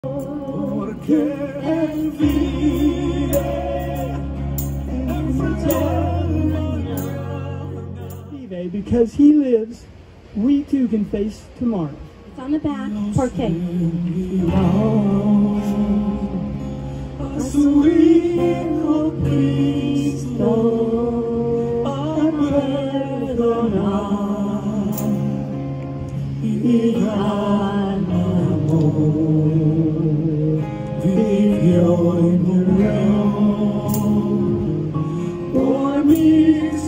Porque Él vive, because He lives, we too can face tomorrow. It's on the back. Porque. Vivió en el león por mis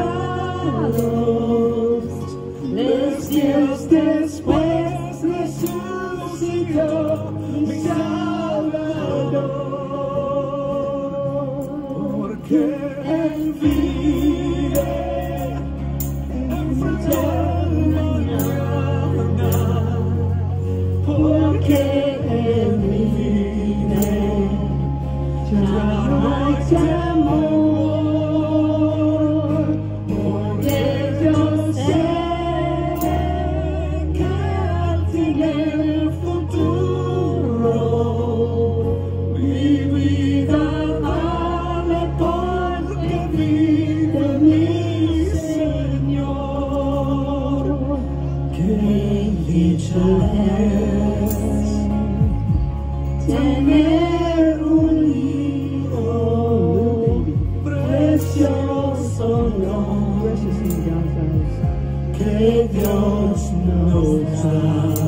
pecados, 3 días después resucitó mi Salvador, porque Él vive en porque Él vive, ya no hay temor, porque yo sé que Él tiene el futuro, mi vida vale porque vive mi Señor, que dicha es tener un hijo precioso, no, que Dios nos da,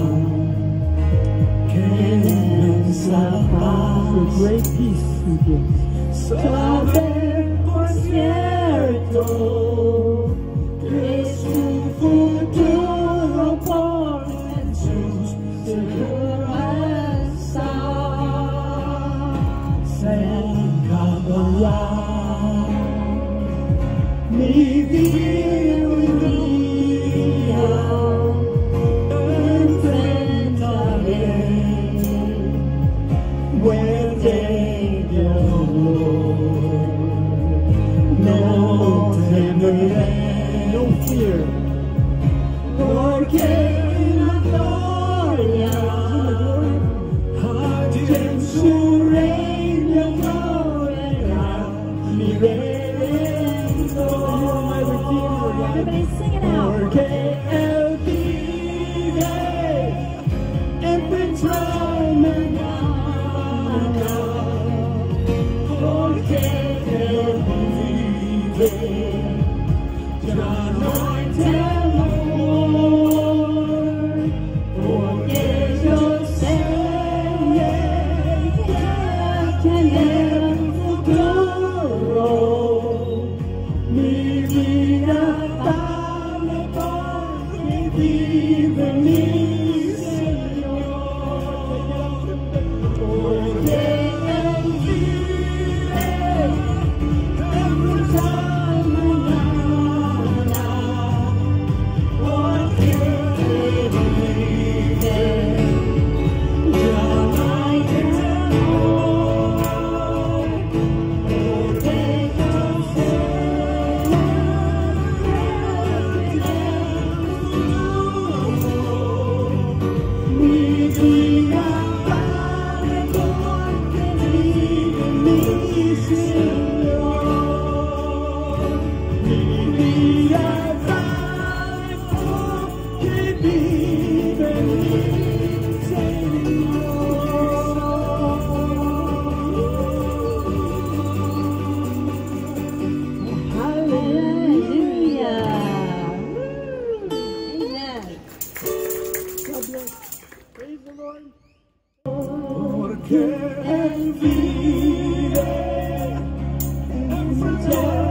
que inmensa paz, Great peace He gives. saber por cierto que su futuro por Jesús seguro está. Se acabará mi vida un día, enfrentaré muerte y dolor, no temeré, No fear. porque la gloria allí en su reino gloriará mi Redentor. Everybody sing it out. Porque Él vive, enfrentarme mañana, porque Él vive, ya no hay temor, porque yo sé que en el futuro mi vida vale porque vive mi Señor, porque Él vive, enfrentarme mañana, porque Él vive, ya no hay temor, porque yo sé mi vida vale porque vive mi Señor, mi vida vale porque vive mi Señor. Hallelujah. Amen. God bless. Praise the Lord. Porque Él vive, enfrentarme